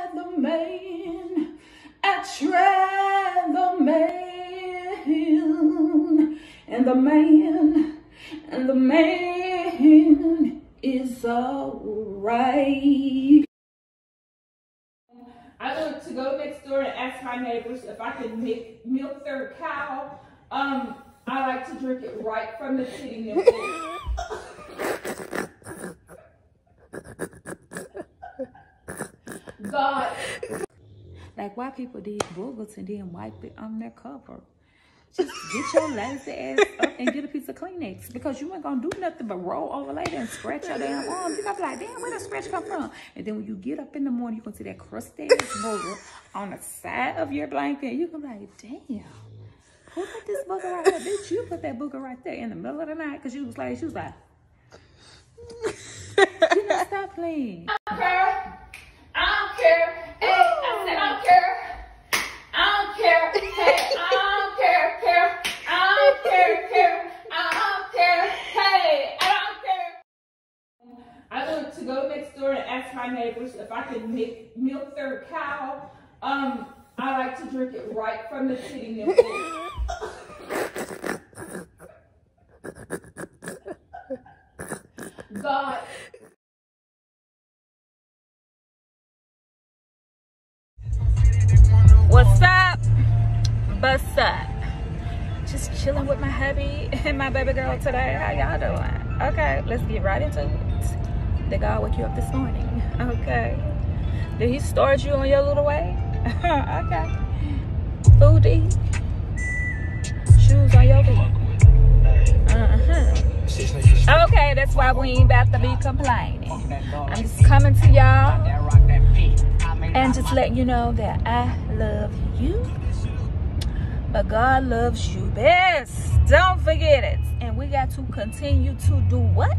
and the man is alright. I look to go next door and ask my neighbors if I can milk their cow. I like to drink it right from the city milk. God. Like why people did boogers and then wipe it on their cover. Just get your lazy ass up and get a piece of Kleenex because you ain't gonna do nothing but roll over later and scratch your damn arm. You're gonna be like, damn, where the scratch come from? And then when you get up in the morning, you're gonna see that crusty ass booger on the side of your blanket. You're gonna be like, damn, who put this booger right there? Bitch, you put that booger right there in the middle of the night because she was like, you know, stop playing. I don't care. I don't care. Hey, I said I don't care. I don't care. Hey, I don't care. I don't care. I don't care. Hey, I don't care. I look to go next door and ask my neighbors if I can milk their cow. I like to drink it right from the city milk. God. What's up? What's up? Just chilling with my hubby and my baby girl today. How y'all doing? Okay, let's get right into it. Did God wake you up this morning? Okay. Did he start you on your little way? Okay. Food to eat. Shoes on your feet. Okay, that's why we ain't about to be complaining. I'm just coming to y'all and just letting you know that I love you, but God loves you best. Don't forget it. And we got to continue to do what?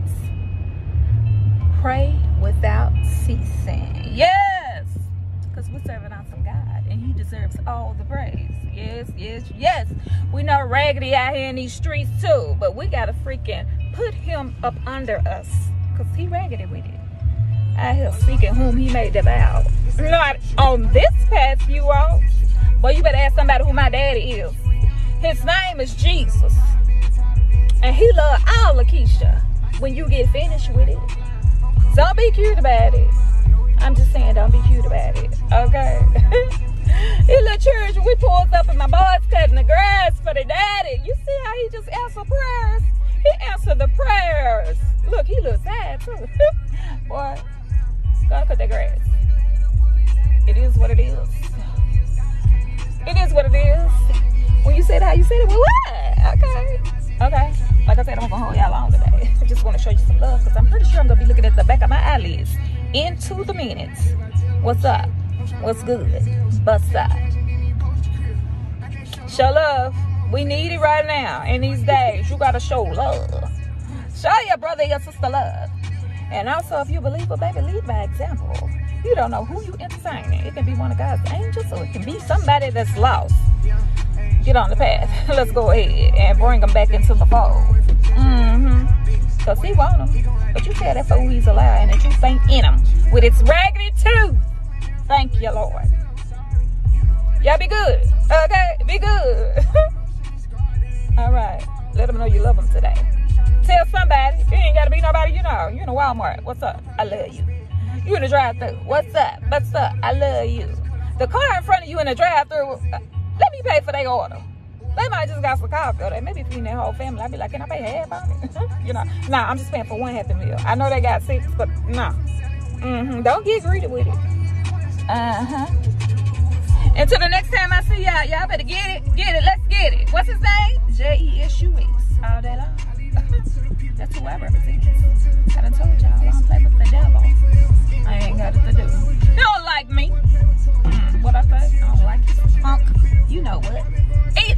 Pray without ceasing. Yes, because we're serving out some God and he deserves all the praise. Yes. We know Raggedy out here in these streets too, but we gotta freaking put him up under us because he raggedy with it. Out here seeking whom he made devour. Not on this path you walk. Boy, you better ask somebody who my daddy is. His name is Jesus. And he love all of Kesha when you get finished with it. Don't be cute about it. I'm just saying, don't be cute about it. Okay? In the church, we pulled up and my boys cutting the grass for the daddy. You see how he just answered prayers? He answered the prayers. Look, he looks sad too. Boy, gotta cut that grass. It is what it is. It is what it is. When you said how you said it, well, what? Okay. Like I said, I'm gonna hold y'all on today. I just want to show you some love because I'm pretty sure I'm gonna be looking at the back of my eyelids into the minutes. What's up? What's good? What's up? Show love. We need it right now in these days. You gotta show love. Show your brother, your sister love. And also, if you believe it, baby, lead by example. You don't know who you entertaining. It can be one of God's angels or it can be somebody that's lost. Get on the path. Let's go ahead and bring them back into the fold. Because he want them. But you tell that fool he's a liar and that you think in him with its raggedy tooth. Thank you, Lord. Y'all be good. Okay? Be good. All right. Let them know you love them today. Tell somebody. You ain't got to be nobody you know. You in a Walmart. What's up? I love you. You in the drive-thru. What's up? What's up? I love you. The car in front of you in the drive-thru, let me pay for their order. They might just got some coffee or they may be feeding their whole family. I'd be like, can I pay half on it? You know, nah, I'm just paying for one Happy Meal. I know they got 6, but no. Don't get greedy with it. Until the next time I see y'all, y'all better get it. Let's get it. What's his name? Jesus. All day long. That's who I represent. I done told y'all I don't play with the devil. I ain't got it to do. You don't like me. What I say? I don't like you. Punk. You know what? Eat.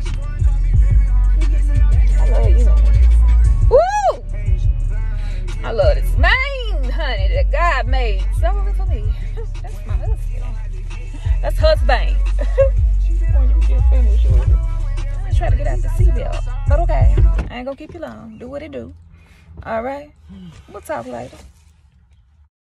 I love you. Woo! I love this man, honey, that God made so for me. That's my husband. That's husband. When you get finished with it. I try to get out the seatbelt. But okay. I ain't gonna keep you long. Do what it do. Alright? We'll talk later.